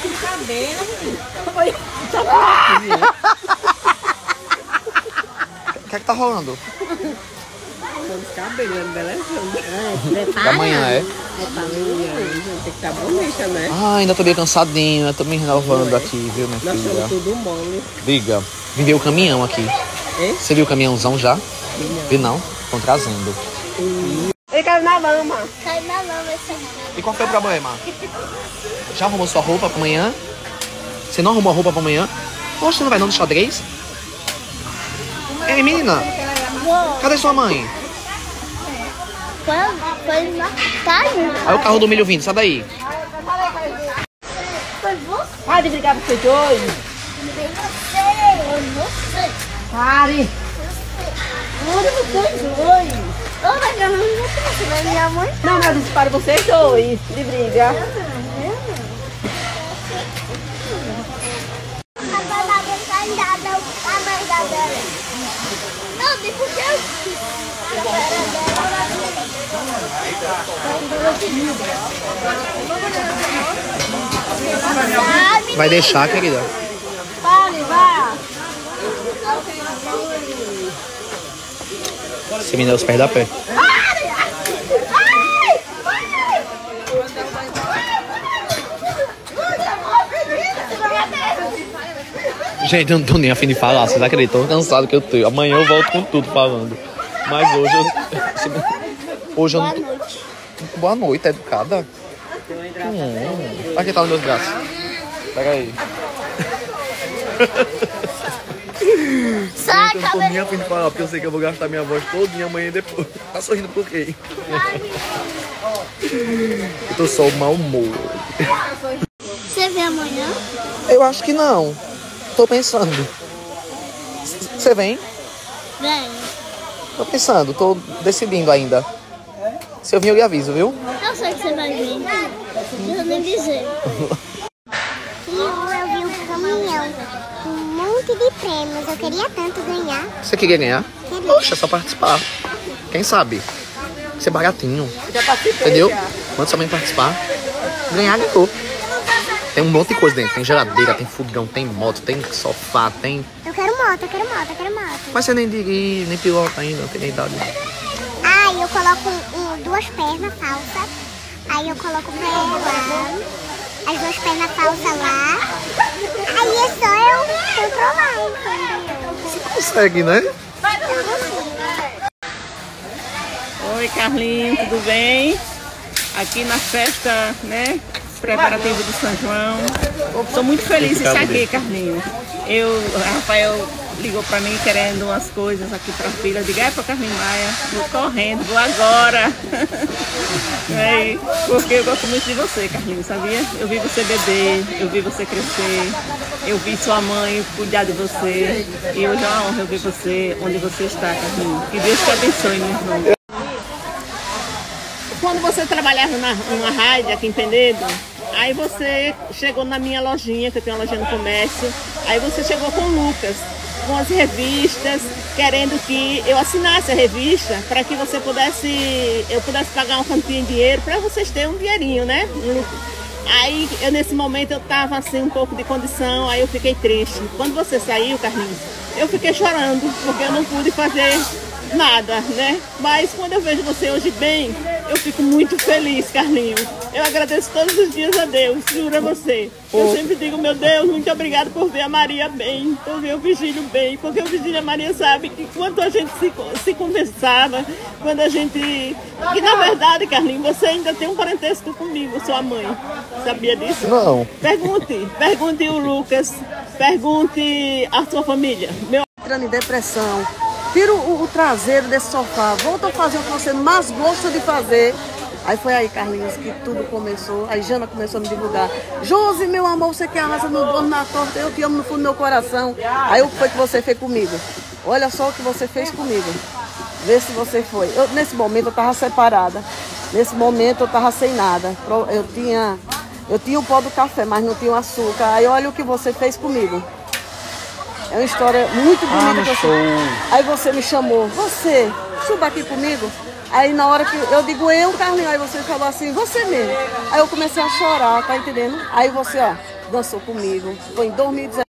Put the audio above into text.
cabelo. O que é que tá rolando? Os cabelos, belezando. Da manhã, é? Tem que estar bonita, né? Ah, ainda tô meio cansadinho, eu tô me renovando aqui, viu, minha Nós filha? somos tudo mole. Diga, me viu o caminhão aqui. É? Você viu o caminhãozão já? Vi não? Estão trazendo. Ele caiu na lama. Caiu na lama esse aqui. E qual foi o problema? Já arrumou sua roupa pra amanhã? Você não arrumou a roupa pra amanhã? Poxa, você não vai não no xadrez? Ei, menina, cadê sua mãe? Foi na casa. Aí o carro do milho vindo, sai daí. Foi você. Para de brigar com vocês dois. Foi você. Foi você. Pare. Olha vocês dois. Ô, mas eu não vou você vai minha mãe. Não, mas eu separo vocês dois de briga. A banana tá andada, a mãe da dela. Não, nem porque eu quis. Vai deixar, querida? Pare, vai. Você me deu os pés da pé. Gente, eu não tô nem a fim de falar, vocês acreditam? Tô cansado que eu tô. Amanhã eu volto com tudo falando. Mas hoje eu... Hoje eu não... Boa noite. Boa noite, educada. Aqui tá nos meus braços. Pega aí. Sai, Eu não tô nem a fim de falar, porque eu sei que eu vou gastar minha voz todinha amanhã e depois. Tá sorrindo por quê? Eu tô só o mau humor. Você vem amanhã? Eu acho que não. Tô pensando. Você vem? Vem. Tô pensando, tô decidindo ainda. Se eu vir, eu lhe aviso, viu? Eu sei que você vai vir. Não vou nem dizer. E eu vi um caminhão com um monte de prêmios. Eu queria tanto ganhar. Você queria ganhar? Queria. Poxa, é só participar. Quem sabe? Ser baratinho. Já participei. Entendeu? Já. Quando sua mãe participar, ganhar, ganhou. Tem um monte de coisa dentro. Tem geladeira, tem fogão, tem moto, tem sofá, tem... Eu quero moto, eu quero moto, eu quero moto. Mas você nem dirige, nem pilota ainda, não tem nem idade. Aí eu coloco duas pernas falsas. Aí eu coloco o pé lá. As duas pernas falsas lá. Aí é só eu controlar, entendeu? Você consegue, né? Eu consigo. Oi, Carlinhos, tudo bem? Aqui na festa, né? Preparativo do São João. Estou muito feliz de estar aqui, Carlinhos. O Rafael ligou para mim querendo umas coisas aqui para a filha. Eu digo, é para Carlinhos Maia, vou correndo, vou agora. É, porque eu gosto muito de você, Carlinhos, sabia? Eu vi você beber, eu vi você crescer, eu vi sua mãe cuidar de você. E hoje é uma honra eu ver você onde você está, Carlinhos. Que Deus te abençoe, meu irmão. Quando você trabalhava numa rádio aqui em Penedo, aí você chegou na minha lojinha, que eu tenho uma lojinha no comércio, aí você chegou com o Lucas, com as revistas, querendo que eu assinasse a revista para que você eu pudesse pagar uma quantia em dinheiro para vocês terem um dinheirinho, né? Aí, nesse momento, eu tava assim, um pouco de condição, aí eu fiquei triste. Quando você saiu, Carlinhos, eu fiquei chorando, porque eu não pude fazer nada, né? Mas quando eu vejo você hoje bem, eu fico muito feliz, Carlinhos. Eu agradeço todos os dias a Deus, juro a você. Eu sempre digo, meu Deus, muito obrigado por ver a Maria bem, por ver o Vigílio bem, porque o Vigílio e a Maria sabem que quando a gente se conversava, quando a gente... Que na verdade, Carlinhos, você ainda tem um parentesco comigo, sua mãe. Sabia disso? Não. Pergunte o Lucas, pergunte a sua família. Entrando em depressão. Tira o traseiro desse sofá. Volta a fazer o que você mais gosta de fazer. Aí foi aí, Carlinhos, que tudo começou. Aí Jana começou a me divulgar. Josi, meu amor, você que arrasa no bolo, na torta, eu te amo no fundo do meu coração. Aí o que foi que você fez comigo? Olha só o que você fez comigo. Vê se você foi. Nesse momento eu tava separada. Nesse momento eu tava sem nada. Eu tinha o pó do café, mas não tinha o açúcar. Aí olha o que você fez comigo. É uma história muito bonita. Aí você me chamou. Você, suba aqui comigo. Aí na hora que eu digo Carlinhos, aí você falou assim, você mesmo. Aí eu comecei a chorar, tá entendendo? Aí você, ó, dançou comigo. Foi em 2019.